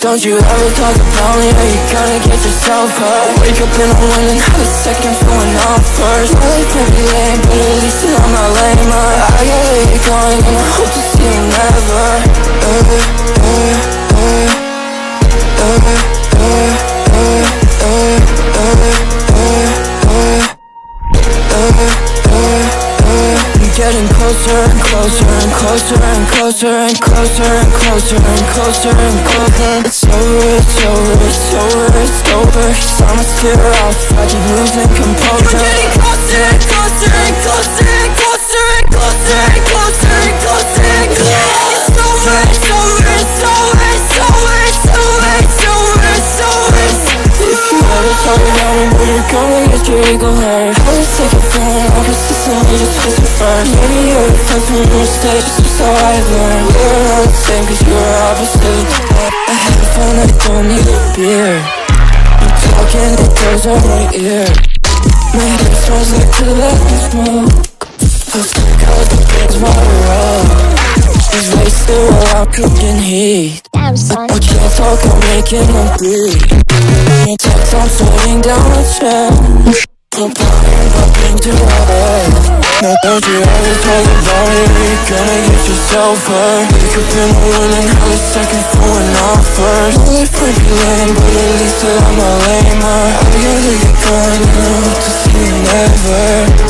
Don't you ever talk about me, or you gonna get yourself hurt. Wake up in the morning, have a second going off first. My life might be lame, but at least I'm not lame. I gotta get going, and I hope to see you never. Getting closer and closer and closer and closer and closer and closer and closer and closer. It's over, it's over, it's over, it's over. Cause I'ma steer off, I keep losing composure. We're getting closer and closer and closer and closer and closer and closer and closer and closer. It's over, it's over, it's over, it's over, it's over, it's over, it's over. If you ever talk about me, but you're gonna get your ego hurt. I was taking phone, I'm consistently just push it first. Maybe you were tough from your mistakes, just so I learned. We were not the same cause you were opposite. I had a phone, I don't need a beer. I'm talking, it goes on my ear. My hair smells like Tobacco smoke. Feels like all the things water up. She's wasted while I'm cooking heat. Damn, son. I can't talk, I'm making a beat. Can't text, I'm sweating down the chest. I'm bumping to my head. Now don't you ever talk about it, or you're gonna get yourself hurt. Wake up in the morning, have a second going off first. My life might be lame, but at least I'm not lame. I gotta get going, and I hope to see you never.